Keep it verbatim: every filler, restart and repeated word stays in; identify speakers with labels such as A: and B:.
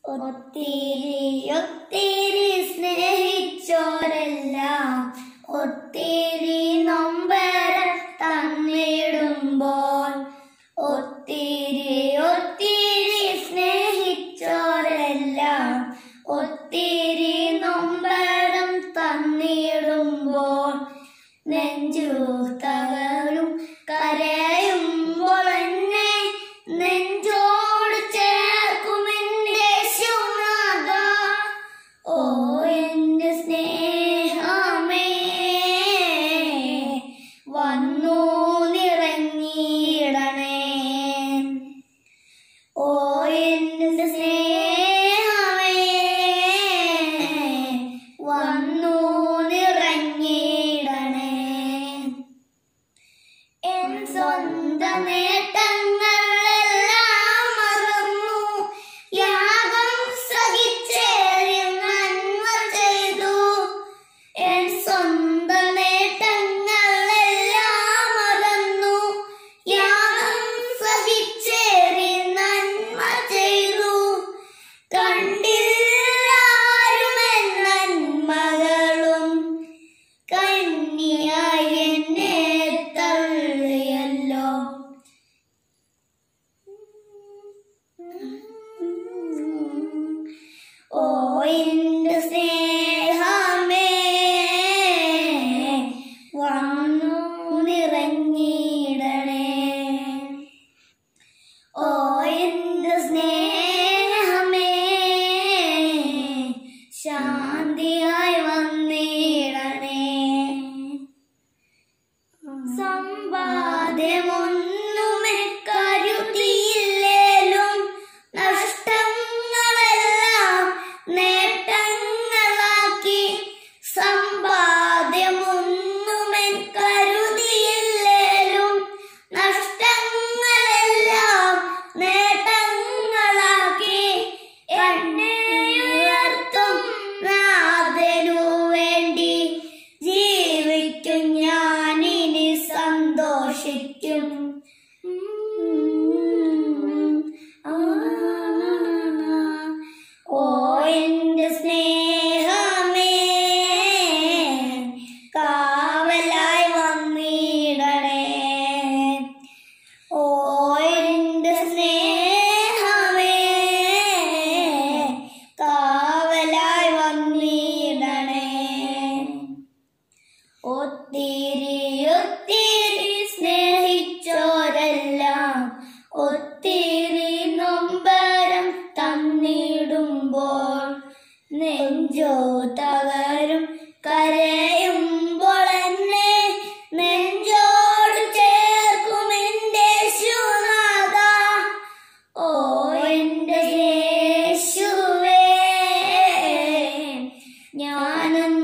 A: ഒത്തിരി ഒത്തിരി സ്നേഹിച്ചോരെല്ലാം ഒത്തിരി നൊമ്പരം തന്നിടുമ്പോൾ, ഒത്തിരി ഒത്തിരി സ്നേഹിച്ചോരെല്ലാം ഒത്തിരി നൊമ്പരം തന്നിടുമ്പോൾ, നെഞ്ചു തകരും കരയുമ്പോൾ എന്നെ നെഞ്ചോട് ചേർക്കുമെന്റെ ശുനാഥ. ഓ എന്റെ സ്നേഹമേ, വന്നു നിറഞ്ഞിടണേ. ഓ എന്റെ സ്നേഹമേ, വന്നു നിറഞ്ഞിടണേ. എൻ സ്വന്തം നേട്ടങ്ങളെല്ലാം മറന്നു യാഗം സഹിച്ചേറി നന്മ ചെയ്തു. എൻ സ്വന്തം നേട്ടങ്ങളെല്ലാം മറന്നു യാഗം സഹിച്ചേറി നന്മ ചെയ്തു. കണ്ടില്ലാരും നന്മകളും കന്യായി എന്നെ തള്ളിയല്ലോ. ഓ എന്റെ സ്നേഹമേ, വന്നു നിറഞ്ഞിടണേ. ഓ എന്റെ സ്നേഹമേ, ശാന്തിയായി വന്നിടണേ. സമ്പാദ്യമൊന്നുമേ കരുതിയില്ലേലും നഷ്ടങ്ങളെല്ലാം നേട്ടങ്ങളാക്കി. സമ്പാദ്യമൊന്നുമേ കരുതിയില്ലേലും നഷ്ടങ്ങളെല്ലാം നേട്ടങ്ങളാക്കി. എന്നെ ഉയർത്തും നാഥനു വേണ്ടി ജീവിക്കും ഞാനിനി സന്തോഷിക്കും. ഓ എന്റെ സ്നേഹമേ, കാവലായി വന്നിടണേ. ഓ എന്റെ സ്നേഹമേ, കാവലായി വന്നിടണേ. ഒത്തിരി ഒത്തിരി സ്നേഹിച്ചോരെല്ലാം ഒത്തിരി നൊമ്പരം തന്നിടുമ്പോൾ, നെഞ്ചോ തകരും കരയുമ്പോൾ എന്നെ നെഞ്ചോട് ചേർക്കുമെന്റെ ശുനാഥ. ഓ എന്റെ യേശുവേ, ഞാനെന്നും